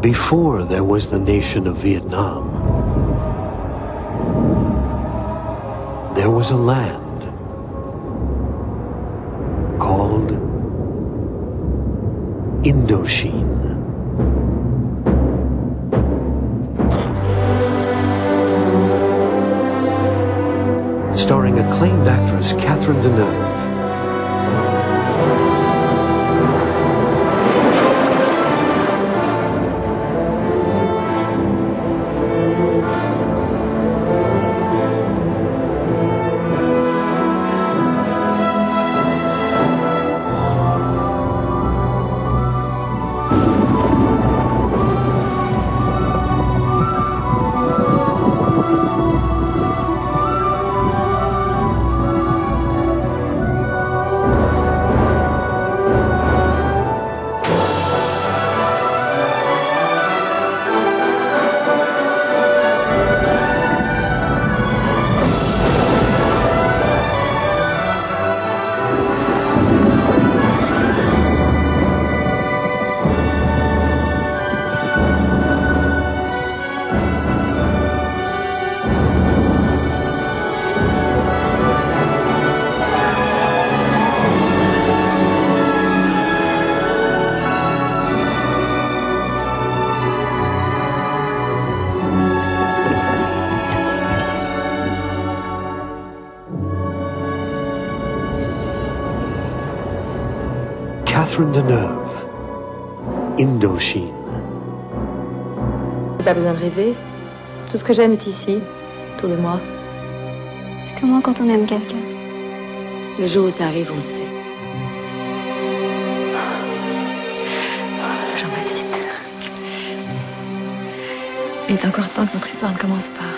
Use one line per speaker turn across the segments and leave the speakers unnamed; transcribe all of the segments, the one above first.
Before there was the nation of Vietnam, there was a land called Indochine. Starring acclaimed actress Catherine Deneuve. Catherine Deneuve, Indochine.
Pas besoin de rêver. Tout ce que j'aime est ici, autour de moi.
C'est comment quand on aime quelqu'un?
Le jour où ça arrive, on le sait. Jean-Baptiste. Il est encore temps que notre histoire ne commence pas.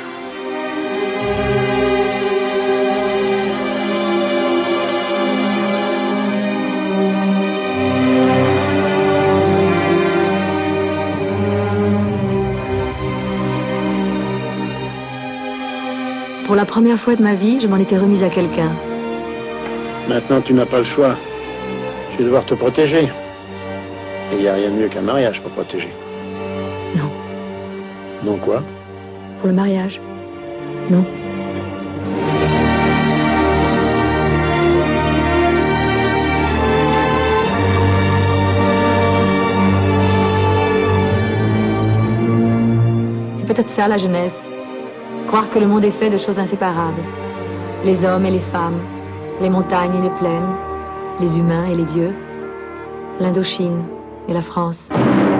Pour la première fois de ma vie, je m'en étais remise à quelqu'un.
Maintenant, tu n'as pas le choix. Tu vas devoir te protéger. Et il n'y a rien de mieux qu'un mariage pour protéger.
Non.
Non quoi?
Pour le mariage? Non. C'est peut-être ça la jeunesse. Croire que le monde est fait de choses inséparables. Les hommes et les femmes, les montagnes et les plaines, les humains et les dieux, l'Indochine et la France.